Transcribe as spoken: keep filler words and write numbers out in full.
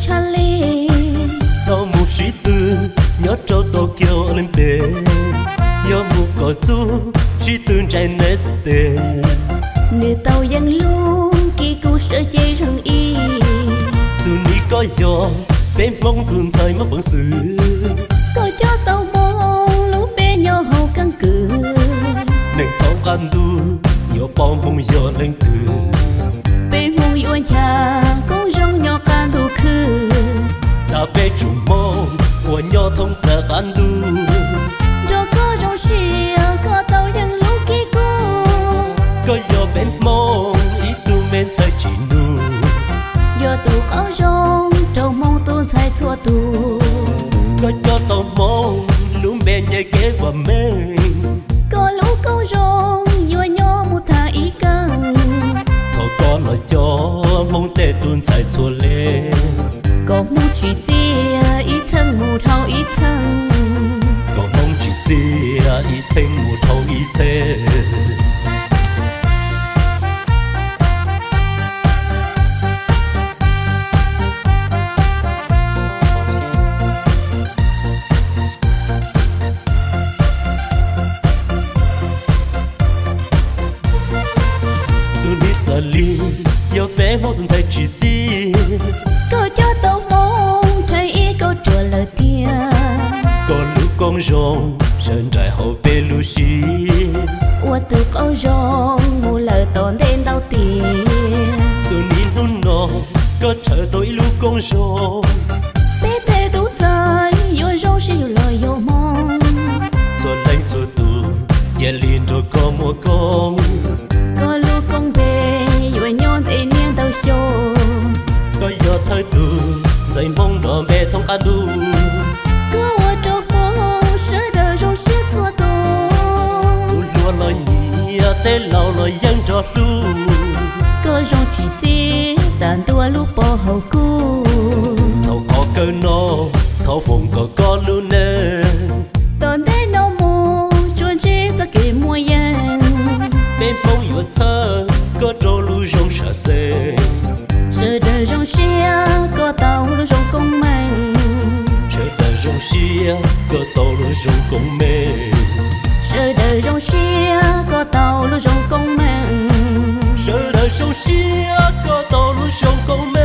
cha lên tao một suy tư nhớ trâu Tokyo lên bề nhớ một cỏ chú suy tư trái neste nửa tàu yang luôn kỳ cụ sợ chơi rừng y dù ní có gió bên mong tuôn trời mất bằng sự có cho tàu mong lúc bé nhỏ hậu căng cử nên tao can du nhiều bom mong gió lên từ bên mong yêu nhà cũng rong nhỏ can du khứ đã bé chủ mong của nhỏ thông ta can du rồi có rong xìa có tàu yang lúc kỳ cụ có gió bên mong ít tu men sai chỉ nu giờ tu có rong trâu mong tu sai xua tu có cho tao mong luôn bên nhảy kế và mình có lúc có rong vừa nhỏ một thà ý căng thầu có nói cho mong tê tuôn sai chua lên có mu chỉ chia ý thân mu thâu ý thân có mong chỉ chia ý sinh một thầu ý xe li yêu bé mong tuần thay chỉ chi có cho tao mong thấy ý câu trò lời tia có lúc con rồng rơi trái hậu bé lu xí ua từ con rồng mù lời tổn đến đau tiền dù nín hôn nọ có chờ tôi lúc con rồng bé thế đủ dài yêu rong sẽ yêu lời yêu mong cho lấy cho tu giờ liền rồi có một con có lúc con về yêu nhon để niên tao show có giờ thời tu dậy mong đỏ bé thông ca du có ở trong phố sẽ đời rong sẽ xua tu tu lúa lời nhị tê lâu lời dân trò tu có rong chỉ chi tàn tua lúc bỏ hậu cu thầu có cơ nó thầu phụng có có luôn nè tòn bé nó mù chuồn chi ta kể mua yang bên phong yêu thơ có trâu lu rong sợ xe sợ đời rong xia có tàu lu rong công mang sợ đời rong xia có tàu lu rong công mê sợ đời rong xia có tàu lu rong công mang sợ đời rong xia có tàu lu rong công